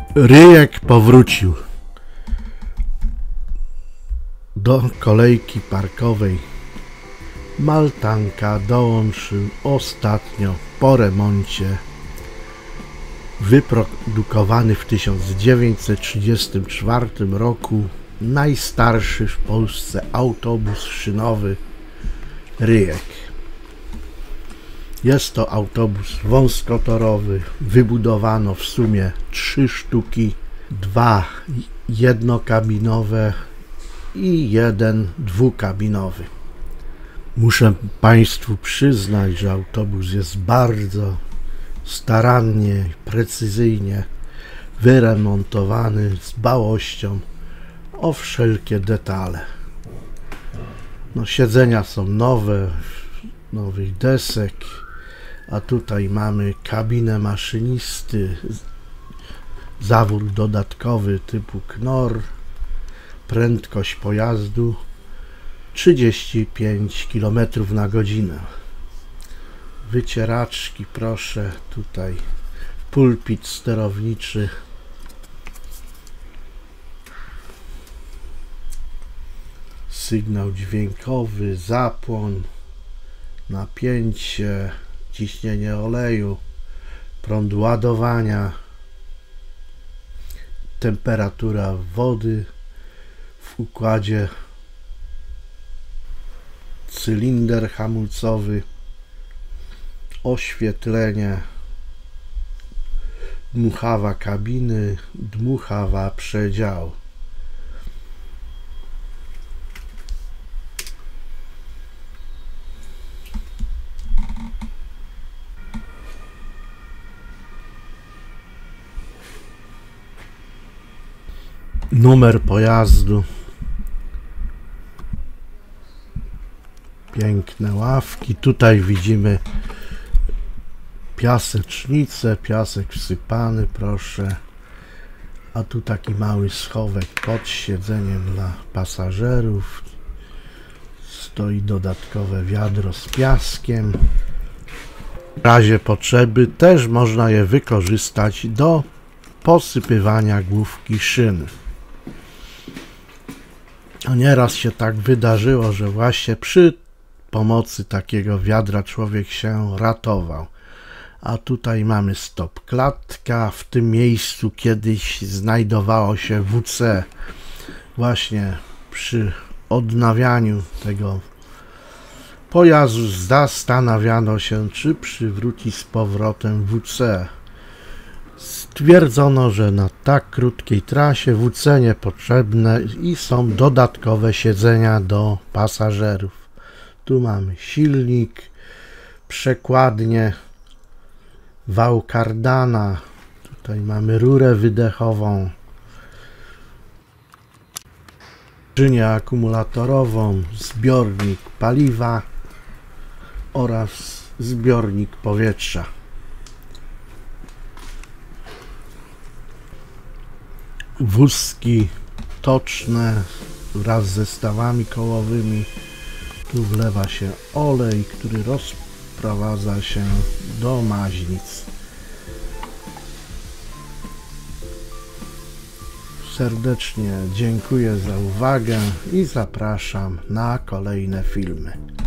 Ryjek powrócił do kolejki parkowej. Maltanka dołączył ostatnio po remoncie. Wyprodukowany w 1934 roku najstarszy w Polsce autobus szynowy Ryjek. Jest to autobus wąskotorowy. Wybudowano w sumie 3 sztuki, 2 jednokabinowe i 1 dwukabinowy. Muszę Państwu przyznać, że autobus jest bardzo starannie i precyzyjnie wyremontowany, z dbałością o wszelkie detale. Siedzenia są nowe, nowych desek, a tutaj mamy kabinę maszynisty, zawór dodatkowy typu KNOR, prędkość pojazdu 35 km/h. Wycieraczki, proszę, tutaj pulpit sterowniczy, sygnał dźwiękowy, zapłon, napięcie, ciśnienie oleju, prąd ładowania, temperatura wody w układzie, cylinder hamulcowy, oświetlenie, dmuchawa kabiny, dmuchawa przedziału. Numer pojazdu, piękne ławki, tutaj widzimy piasecznicę, piasek wsypany, proszę, a tu taki mały schowek pod siedzeniem dla pasażerów, stoi dodatkowe wiadro z piaskiem. W razie potrzeby też można je wykorzystać do posypywania główki szyn. Nieraz się tak wydarzyło, że właśnie przy pomocy takiego wiadra człowiek się ratował. A tutaj mamy stopklatka. W tym miejscu kiedyś znajdowało się WC. Właśnie przy odnawianiu tego pojazdu zastanawiano się, czy przywrócić z powrotem WC. Stwierdzono, że na tak krótkiej trasie WC niepotrzebne i są dodatkowe siedzenia do pasażerów. Tu mamy silnik, przekładnię, wał kardana, tutaj mamy rurę wydechową, skrzynię akumulatorową, zbiornik paliwa oraz zbiornik powietrza. Wózki toczne wraz ze stawami kołowymi. Tu wlewa się olej, który rozprowadza się do maźnic. Serdecznie dziękuję za uwagę i zapraszam na kolejne filmy.